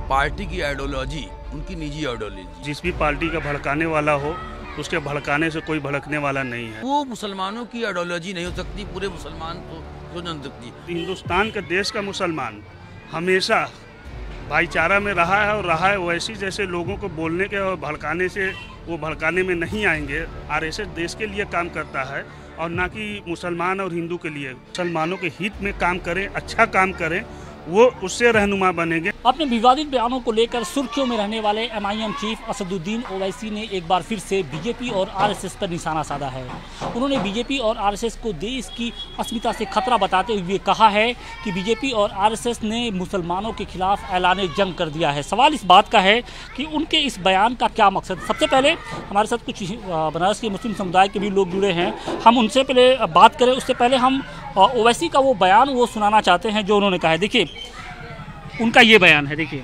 Party की ideology उनकी निजी आइडियोलॉजी। जिस भी पार्टी का भड़काने वाला हो उसके भड़काने से कोई भड़कने वाला नहीं है। वो मुसलमानों की आइडियोलॉजी नहीं हो सकती, पूरे मुसलमान तो नहीं सकती। हिंदुस्तान का देश का मुसलमान हमेशा भाईचारा में रहा है और रहा है वैसी, जैसे लोगों को बोलने के और भड़काने से वो भड़काने में नहीं आएंगे। आरएसएस देश के लिए काम करता है और ना कि मुसलमान और हिंदू के लिए। मुसलमानों के हित में काम करें, अच्छा काम करें, वो उससे रहनुमा बनेंगे। अपने विवादित बयानों को लेकर सुर्खियों में रहने वाले एमआईएम चीफ असदुद्दीन ओवैसी ने एक बार फिर से बीजेपी और आरएसएस पर निशाना साधा है। उन्होंने बीजेपी और आरएसएस को देश की अस्मिता से खतरा बताते हुए कहा है कि बीजेपी और आरएसएस ने मुसलमानों के खिलाफ ऐलान जंग कर दिया है। सवाल इस बात का है कि उनके इस बयान का क्या मकसद। सबसे पहले हमारे साथ कुछ बनारस के मुस्लिम समुदाय के भी लोग जुड़े हैं, हम उनसे पहले बात करें। उससे पहले हम ओवैसी का वो बयान वो सुनाना चाहते हैं जो उन्होंने कहा है। देखिए उनका ये बयान है, देखिए।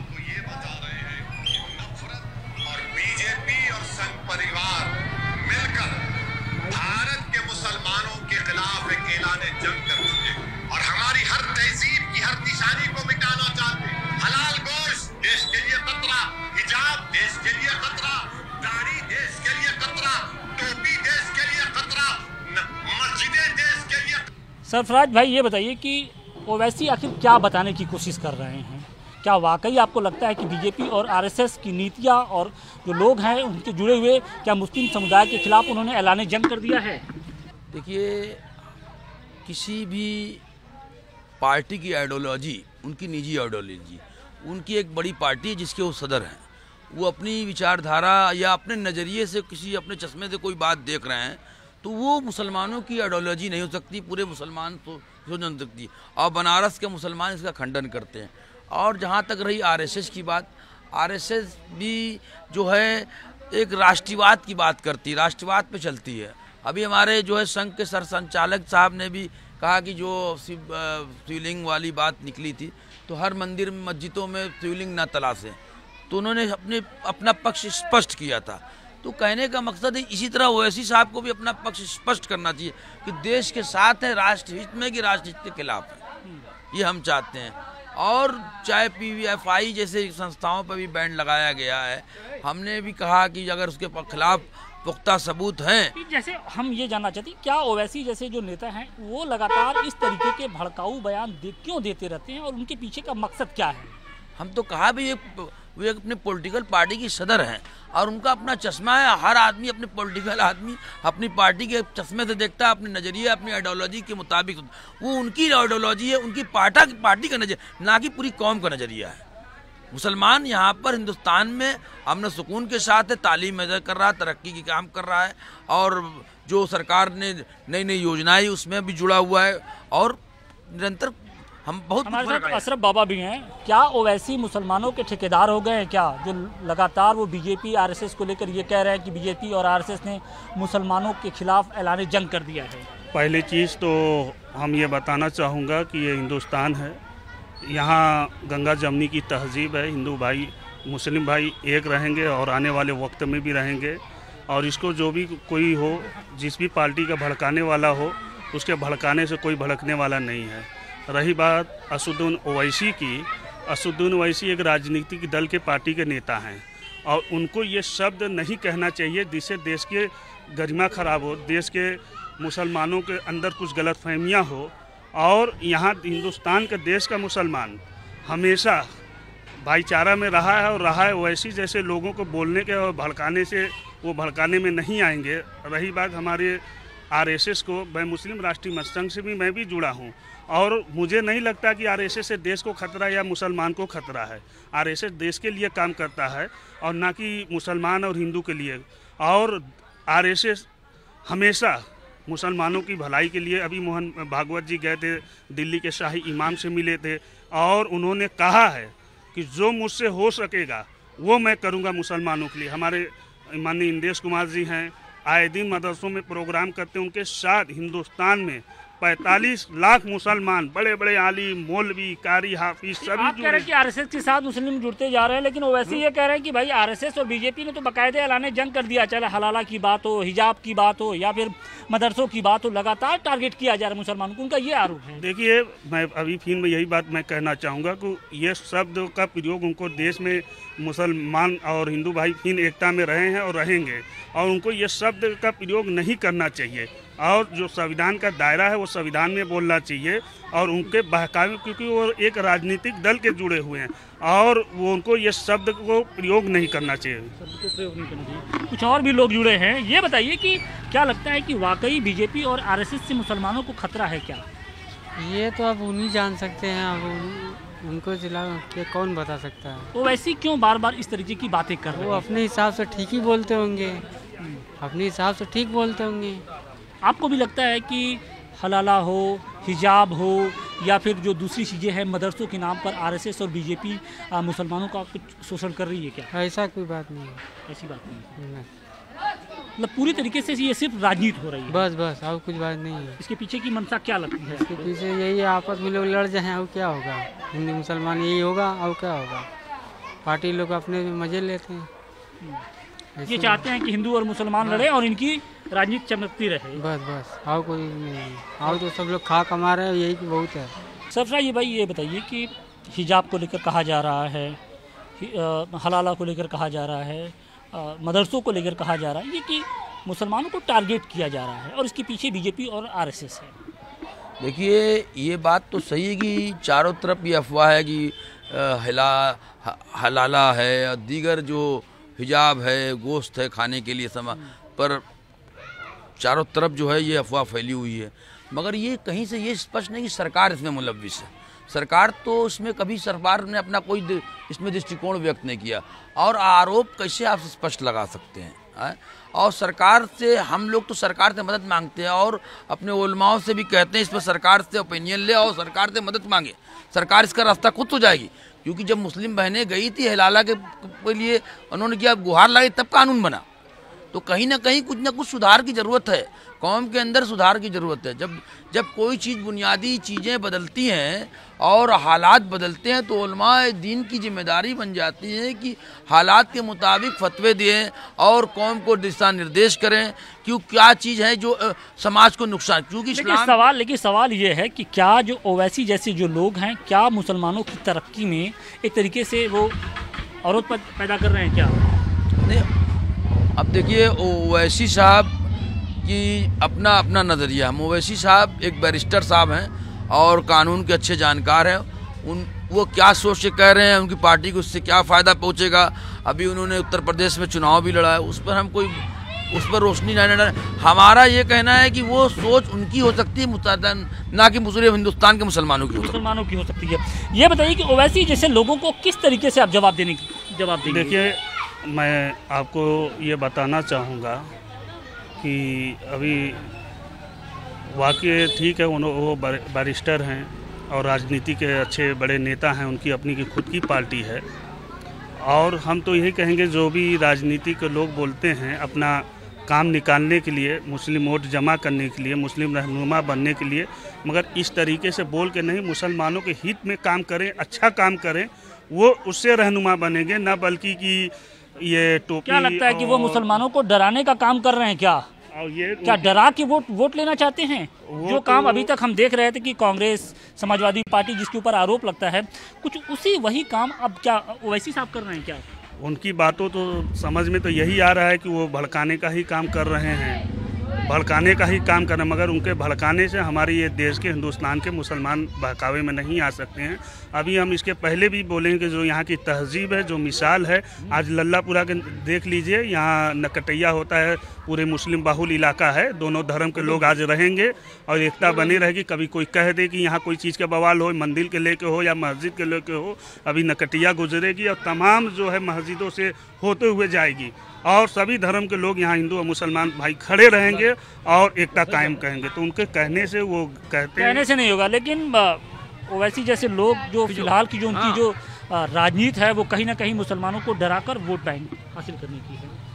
और बीजेपी और संघ परिवार मिलकर भारत के मुसलमानों के खिलाफ एक ऐलान जंग कर चुके और हमारी हर तहजीब की हर निशानी को मिटाना चाहते। हलाल गोश्त देश के लिए खतरा, हिजाब देश के लिए खतरा, दाढ़ी देश के लिए खतरा, टोपी देश के लिए खतरा, मस्जिदें देश के लिए। सरफराज भाई ये बताइए कि ओवैसी आखिर क्या बताने की कोशिश कर रहे हैं? क्या वाकई आपको लगता है कि बीजेपी और आरएसएस की नीतियां और जो लोग हैं उनके जुड़े हुए क्या मुस्लिम समुदाय के खिलाफ उन्होंने ऐलान जंग कर दिया है? देखिए, किसी भी पार्टी की आइडियोलॉजी उनकी निजी आइडियोलॉजी। उनकी एक बड़ी पार्टी है जिसके वो सदर हैं, वो अपनी विचारधारा या अपने नज़रिए से किसी अपने चश्मे से कोई बात देख रहे हैं तो वो मुसलमानों की आइडियोलॉजी नहीं हो सकती, पूरे मुसलमान तो सोच नहीं सकती। और बनारस के मुसलमान इसका खंडन करते हैं। और जहाँ तक रही आरएसएस की बात, आरएसएस भी जो है एक राष्ट्रवाद की बात करती है, राष्ट्रवाद पे चलती है। अभी हमारे जो है संघ के सरसंचालक साहब ने भी कहा कि जो शिवलिंग वाली बात निकली थी तो हर मंदिर मस्जिदों में शिवलिंग न तलाशें, तो उन्होंने अपना पक्ष स्पष्ट किया था। तो कहने का मकसद है इसी तरह ओवैसी साहब को भी अपना पक्ष स्पष्ट करना चाहिए कि देश के साथ है, राष्ट्रहित में कि राष्ट्रहित के खिलाफ है, ये हम चाहते हैं। और चाहे पीवीएफआई जैसे संस्थाओं पर भी बैन लगाया गया है, हमने भी कहा कि अगर उसके खिलाफ पुख्ता सबूत हैं। जैसे हम ये जानना चाहते हैं, क्या ओवैसी जैसे जो नेता हैं वो लगातार इस तरीके के भड़काऊ बयान क्यों देते रहते हैं और उनके पीछे का मकसद क्या है? हम तो कहा भी वे अपने पॉलिटिकल पार्टी की सदर हैं और उनका अपना चश्मा है। हर आदमी अपने पॉलिटिकल आदमी अपनी पार्टी के चश्मे से देखता है, अपने नज़रिए अपनी आइडियोलॉजी के मुताबिक। वो उनकी आइडियोलॉजी है, उनकी पार्टी का नजर, ना कि पूरी कौम का नज़रिया है। मुसलमान यहाँ पर हिंदुस्तान में अमन सुकून के साथ है, तालीम में कर रहा है, तरक्की की काम कर रहा है और जो सरकार ने नई नई योजनाएं उसमें भी जुड़ा हुआ है और निरंतर हम बहुत। हमारे साथ अशरफ बाबा भी हैं। क्या ओवैसी मुसलमानों के ठेकेदार हो गए हैं क्या, जो लगातार वो बीजेपी आरएसएस को लेकर ये कह रहे हैं कि बीजेपी और आरएसएस ने मुसलमानों के खिलाफ ऐलान जंग कर दिया है? पहली चीज़ तो हम ये बताना चाहूँगा कि ये हिंदुस्तान है, यहाँ गंगा जमनी की तहजीब है। हिंदू भाई मुस्लिम भाई एक रहेंगे और आने वाले वक्त में भी रहेंगे। और इसको जो भी कोई हो, जिस भी पार्टी का भड़काने वाला हो, उसके भड़काने से कोई भड़कने वाला नहीं है। रही बात असदुद्दीन ओवैसी की, असदुद्दीन ओवैसी एक राजनीतिक दल के पार्टी के नेता हैं और उनको ये शब्द नहीं कहना चाहिए जिससे देश के गरिमा खराब हो, देश के मुसलमानों के अंदर कुछ गलतफहमियां हो। और यहाँ हिंदुस्तान का देश का मुसलमान हमेशा भाईचारा में रहा है और रहा है वैसी, जैसे लोगों को बोलने के और भड़काने से वो भड़काने में नहीं आएंगे। रही बात हमारे आरएसएस को, मैं मुस्लिम राष्ट्रीय महासंघ से भी मैं भी जुड़ा हूँ और मुझे नहीं लगता कि आरएसएस से देश को खतरा या मुसलमान को खतरा है। आरएसएस देश के लिए काम करता है और ना कि मुसलमान और हिंदू के लिए। और आरएसएस हमेशा मुसलमानों की भलाई के लिए, अभी मोहन भागवत जी गए थे दिल्ली के शाही इमाम से मिले थे और उन्होंने कहा है कि जो मुझसे हो सकेगा वो मैं करूँगा मुसलमानों के लिए। हमारे माननीय इंदेश कुमार जी हैं, आए दिन मदरसों में प्रोग्राम करते हैं, उनके साथ हिंदुस्तान में 45 लाख मुसलमान, बड़े बड़े आलिम, मौलवी, कारी, हाफिज सभी आप कह रहे हैं कि आरएसएस के साथ मुस्लिम जुड़ते जा रहे हैं, लेकिन ओवैसी ये कह रहे हैं कि भाई आरएसएस और बीजेपी ने तो बाकायदे ऐलान जंग कर दिया, चाहे हलाला की बात हो, हिजाब की बात हो या फिर मदरसों की बात हो, लगातार टारगेट किया जा रहा है मुसलमानों को, उनका ये आरोप है। देखिए, मैं अभी फिर में यही बात मैं कहना चाहूँगा कि ये शब्द का प्रयोग उनको देश में मुसलमान और हिंदू भाई फिर एकता में रहे हैं और रहेंगे, और उनको ये शब्द का प्रयोग नहीं करना चाहिए, और जो संविधान का दायरा है वो संविधान में बोलना चाहिए, और उनके बहकावे, क्योंकि वो एक राजनीतिक दल के जुड़े हुए हैं और वो उनको ये शब्द को प्रयोग नहीं करना चाहिए। शब्द को प्रयोग नहीं करना चाहिए। कुछ और भी लोग जुड़े हैं, ये बताइए कि क्या लगता है कि वाकई बीजेपी और आरएसएस से मुसलमानों को खतरा है क्या? ये तो अब उन्हीं जान सकते हैं, अब उनको जिला के कौन बता सकता है। तो वैसे क्यों बार बार इस तरीके की बातें कर रहे हैं? वो अपने हिसाब से ठीक ही बोलते होंगे, अपने हिसाब से ठीक बोलते होंगे। आपको भी लगता है कि हलाला हो, हिजाब हो या फिर जो दूसरी चीज़ें हैं मदरसों के नाम पर आरएसएस और बीजेपी मुसलमानों का कुछ शोषण कर रही है क्या? ऐसा कोई बात नहीं है, ऐसी बात नहीं है। नहीं। मतलब पूरी तरीके से ये सिर्फ राजनीति हो रही है। बस और कुछ बात नहीं है। इसके पीछे की मंशा क्या लगती है? इसके पीछे यही है, आपस में लोग लड़ जाएं और क्या होगा, हिंदू मुसलमान यही होगा और क्या होगा। पार्टी लोग अपने मजे लेते हैं, ये चाहते हैं कि हिंदू और मुसलमान लड़े और इनकी राजनीति चमकती रहे। बस और कोई नहीं, और तो सब लोग खा कमा रहे हैं, यही बहुत है। सरफराज ये भाई ये बताइए कि हिजाब को लेकर कहा जा रहा है, हलाला को लेकर कहा जा रहा है, मदरसों को लेकर कहा जा रहा है, ये कि मुसलमानों को टारगेट किया जा रहा है और इसके पीछे बीजेपी और आरएसएस है। देखिए, ये बात तो सही है कि चारों तरफ ये अफवाह है कि हलाला है और दीगर जो हिजाब है, गोश्त है खाने के लिए समा, पर चारों तरफ जो है ये अफवाह फैली हुई है। मगर ये कहीं से ये स्पष्ट नहीं कि सरकार इसमें मुलव्विस है। सरकार तो इसमें कभी सरकार ने अपना कोई इसमें दृष्टिकोण व्यक्त नहीं किया, और आरोप कैसे आप स्पष्ट लगा सकते हैं? और सरकार से हम लोग तो सरकार से मदद मांगते हैं और अपने उलमाओं से भी कहते हैं इस पर सरकार से ओपिनियन ले और सरकार से मदद मांगे, सरकार इसका रास्ता खुद हो जाएगी। क्योंकि जब मुस्लिम बहनें गई थी हलाला के लिए, उन्होंने किया गुहार लगाई, तब कानून बना। तो कहीं ना कुछ सुधार की ज़रूरत है, कौम के अंदर सुधार की ज़रूरत है। जब कोई चीज़ बुनियादी चीज़ें बदलती हैं और हालात बदलते हैं तो उलमाए दीन की जिम्मेदारी बन जाती है कि हालात के मुताबिक फतवे दें और कौम को दिशा निर्देश करें क्यों क्या चीज़ है जो समाज को नुकसान, क्योंकि लेकिन सवाल ये है कि क्या जो ओवैसी जैसे जो लोग हैं क्या मुसलमानों की तरक्की में एक तरीके से वो अवरोध पैदा कर रहे हैं क्या? नहीं, अब देखिए ओवैसी साहब की अपना नज़रिया है। ओवैसी साहब एक बैरिस्टर साहब हैं और कानून के अच्छे जानकार हैं। वो क्या सोच के कह रहे हैं, उनकी पार्टी को उससे क्या फ़ायदा पहुंचेगा। अभी उन्होंने उत्तर प्रदेश में चुनाव भी लड़ा है, उस पर रोशनी नहीं डाल। हमारा ये कहना है कि वो सोच उनकी हो सकती है, ना कि पूरे हिंदुस्तान के मुसलमानों की हो सकती है। ये बताइए कि ओवैसी जैसे लोगों को किस तरीके से आप जवाब देंगे? देखिए, मैं आपको ये बताना चाहूँगा कि अभी वाकई ठीक है, वो बैरिस्टर हैं और राजनीति के अच्छे बड़े नेता हैं, उनकी अपनी की खुद की पार्टी है। और हम तो यही कहेंगे जो भी राजनीति के लोग बोलते हैं अपना काम निकालने के लिए, मुस्लिम वोट जमा करने के लिए, मुस्लिम रहनुमा बनने के लिए, मगर इस तरीके से बोल के नहीं, मुसलमानों के हित में काम करें, अच्छा काम करें, वो उससे रहनुमा बनेंगे, ना बल्कि कि ये टोपी। क्या लगता है कि वो मुसलमानों को डराने का काम कर रहे हैं क्या? और ये क्या डरा के वोट लेना चाहते हैं? जो काम अभी तक हम देख रहे थे कि कांग्रेस, समाजवादी पार्टी जिसके ऊपर आरोप लगता है, कुछ वही काम अब क्या ओवैसी साहब कर रहे हैं क्या? उनकी बातों तो समझ में तो यही आ रहा है कि वो भड़काने का ही काम कर रहे हैं, भड़काने का ही काम कर रहे हैं, मगर उनके भड़काने से हमारे ये देश के, हिंदुस्तान के मुसलमान बहकावे में नहीं आ सकते हैं। अभी हम इसके पहले भी बोलेंगे कि जो यहाँ की तहजीब है, जो मिसाल है, आज लल्लापुरा के देख लीजिए, यहाँ नकटैया होता है, पूरे मुस्लिम बाहुल इलाका है, दोनों धर्म के लोग आज रहेंगे और एकता बनी रहेगी। कभी कोई कह दे कि यहाँ कोई चीज़ का बवाल हो, मंदिर के लेके हो या मस्जिद के लेके हो, अभी नकटैया गुजरेगी और तमाम जो है मस्जिदों से होते हुए जाएगी और सभी धर्म के लोग यहाँ हिंदू और मुसलमान भाई खड़े रहेंगे और एकता कायम करेंगे। तो उनके कहने से वो कहने से नहीं होगा, लेकिन ओवैसी जैसे लोग जो फिलहाल की जो उनकी जो राजनीति है वो कहीं ना कहीं मुसलमानों को डराकर वोट बैंक हासिल करने की है।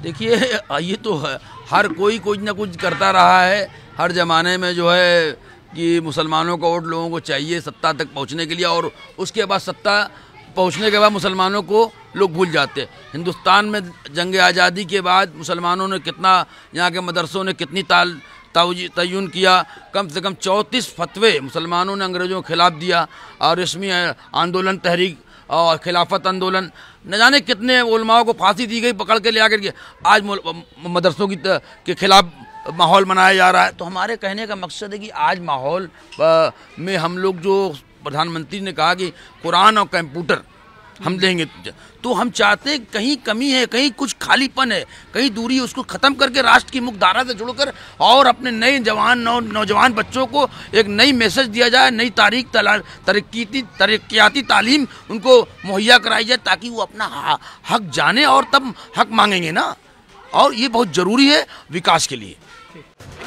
देखिए ये तो है, हर कोई कुछ ना कुछ करता रहा है हर ज़माने में, जो है कि मुसलमानों का वोट लोगों को चाहिए सत्ता तक पहुंचने के लिए, और उसके बाद सत्ता पहुंचने के बाद मुसलमानों को लोग भूल जाते हैं। हिंदुस्तान में जंग आज़ादी के बाद मुसलमानों ने कितना, यहाँ के मदरसों ने कितनी तयन किया, कम से कम 34 फतवे मुसलमानों ने अंग्रेज़ों के खिलाफ दिया, और रस्मी आंदोलन, तहरीक और खिलाफत आंदोलन, न जाने कितने उलमाओं को फांसी दी गई पकड़ के ले आकर के। आज मदरसों के खिलाफ माहौल बनाया जा रहा है। तो हमारे कहने का मकसद है कि आज माहौल में हम लोग, जो प्रधानमंत्री ने कहा कि कुरान और कंप्यूटर हम देंगे, तो हम चाहते हैं कहीं कमी है, कहीं कुछ खालीपन है, कहीं दूरी है, उसको ख़त्म करके राष्ट्र की मुख्य धारा से जुड़कर और अपने नए नौजवान बच्चों को एक नई मैसेज दिया जाए, नई तरक्याती तालीम उनको मुहैया कराई जाए, ताकि वो अपना हक जाने और तब हक मांगेंगे ना, और ये बहुत ज़रूरी है विकास के लिए।